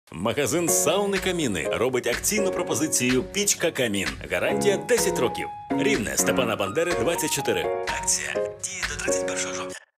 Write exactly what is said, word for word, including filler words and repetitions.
Магазин «Сауни Каміни» робить акційну пропозицію «Пічка Камін». Гарантія десять років. Рівне, Степана Бандери, двадцять чотири. Акція діє до тридцять першого жовтня.